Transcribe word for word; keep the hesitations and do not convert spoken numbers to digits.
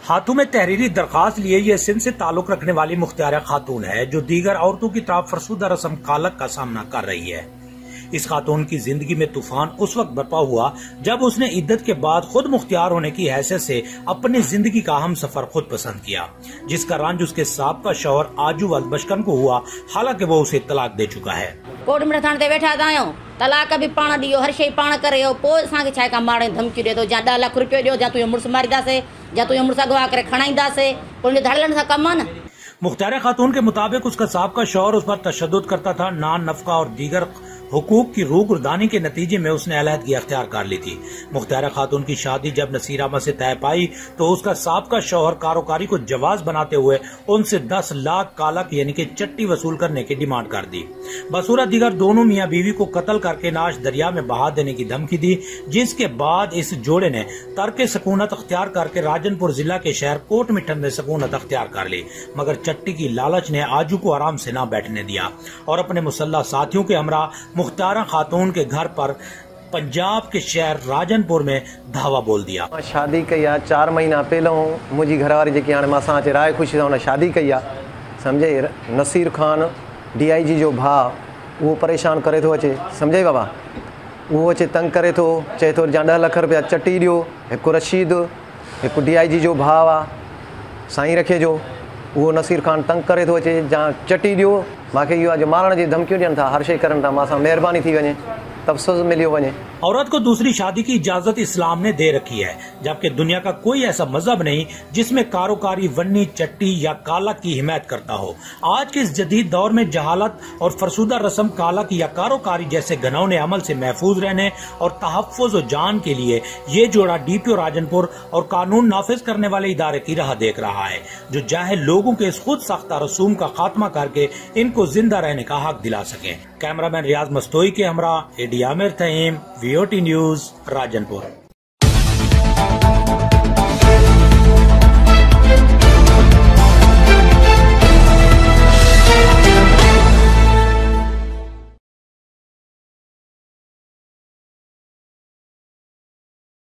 हाथों में तहरीरी दरखास्त लिए ये सिंध से ताल्लुक रखने वाली मुख्तारा खातून है जो दीगर औरतों की तरह फरसुदा रस्म कालक का सामना कर रही है। इस खातून की जिंदगी में तूफान उस वक्त बरपा हुआ जब उसने इद्दत के बाद खुद मुख्तियार होने की हैसियत से अपनी जिंदगी का हम सफर खुद पसंद किया, जिसका रंज उसके साबका शौहर आजू वल बशकन को हुआ, हालांकि वो उसे तलाक दे चुका है। कोर्ट में थाने ते वेठा आहियूं, तलाक भी पाण दियो, हर शइ पाण करे, पोइ असांखे छा का मारे धमकी ॾिए थो, जा ॾह लख रुपयो ॾियो, जा तुंहिंजो मुड़ुसु मारींदासीं, जा तुंहिंजो मुड़ुसु अगवा करे खणाईंदासीं, पोइ उनजे धड़लनि सां कमु आहे न। मुख्तारा खातून के मुताबिक उसका साबका शौहर उस पर तशद्दुद करता था। नान नफका और दीगर हुकूक की रूगुर्दानी के नतीजे में उसने अलहदगी अख्तियार कर ली थी। मुख्तारा खातून की शादी जब नसीरामा से तय पाई तो उसका साबका शौहर कारोकारी को जवाज बनाते हुए उनसे दस लाख कालक यानी कि चट्टी वसूल करने की डिमांड कर दी। बसूरा दीगर दोनों मियाँ बीवी को कत्ल करके नाश दरिया में बहा देने की धमकी दी, जिसके बाद इस जोड़े ने तर्क सकूनत अख्तियार करके राजनपुर जिला के शहर कोट मिठन में सकूनत अख्तियार कर ली, मगर चट्टी की लालच ने आजू को आराम से न बैठने दिया और अपने मुसल्ला साथियों के हमरा मुख्तारा खातून के घर पर पंजाब के शहर राजनपुर में धावा बोल दिया। शादी कई आहे चार महीना पहलों मुझी घरवारी जी हाणे मां सां राय खुशी सां शादी कई आहे, समझे। Naseer Khan D I G जो भाउ वो परेशान करे थो अचे, समझे बाबा। वो अचे तंग करे थो, चए थो जा ॾह लख रुपया चटी ॾियो। हिकु रशीद हिकु डी आई जी जो भाउ आहे साईं रखे जो, वो नसीर खान तंग करे थो अचे, जा चटी ॾियो। मूंखे इहो आहे जो मारण जी धमकियूं ॾियनि था, हर शइ करनि था, मां सां महिरबानी थी वञे, तफ़सील मिलियो वञे। औरत को दूसरी शादी की इजाजत इस्लाम ने दे रखी है, जबकि दुनिया का कोई ऐसा मजहब नहीं जिसमें कारोकारी वन्नी चट्टी या कालक की हिमायत करता हो। आज के इस जदीद दौर में जहालत और फरसुदा रस्म कालक या कारोकारी जैसे घनौने अमल से महफूज रहने और तहफ़्फ़ुज़ व जान के लिए ये जोड़ा डी पी ओ राजनपुर और कानून नाफिज करने वाले इदारे की राह देख रहा है, जो जाहिल लोगों के इस खुद सख्ता रसूम का खात्मा करके इनको जिंदा रहने का हक दिला सके। कैमरामैन रियाज मस्तोई के हमरा एडी Aamir Taheem, V O T news, Rajanpur.